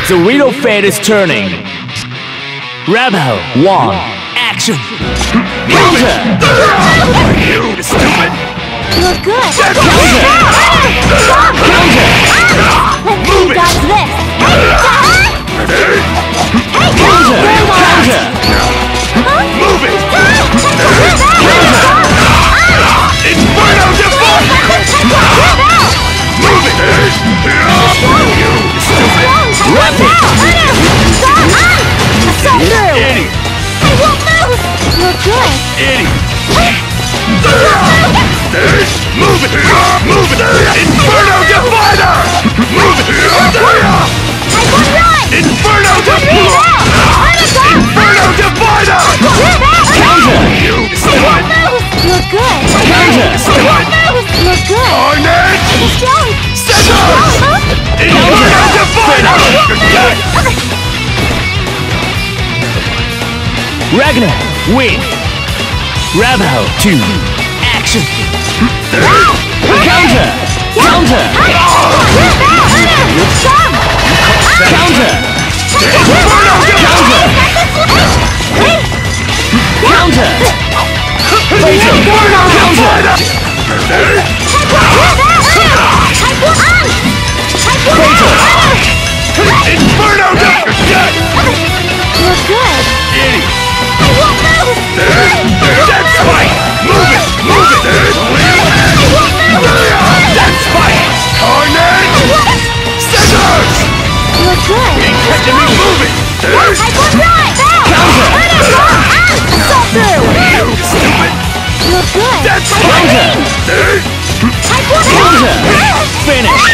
The wheel of fate is turning. Rebel 1. Action. Counter. You stupid. You're good. Counter. Move it. Does this. Counter. Counter. Move it. Inferno Defy. Move it. You stupid. Rapid. Idiot. I won't move. You're good. Idiot. Move it. Move it. Inferno Divider. Move it. I won't run. Inferno Divider. Inferno Divider. Counter. You stupid. You're good. Counter. You're good. Carnage. Strong. Scissors. Inferno Divider. You're dead. Ragna, win. Rebel 2. Action. Counter. Counter. Counter. Inferno Divider. Counter. Fatal. Counter. Inferno Divider. You're good. Idiot. I won't move. Dead Spike. Move it. Move it. Dead Spike. Carnage. Scissors. You're good. Catching me moving. I won't run. Counter. Assault through. You stupid. You're good. Dead Spike. Counter. I won't Counter. Finish.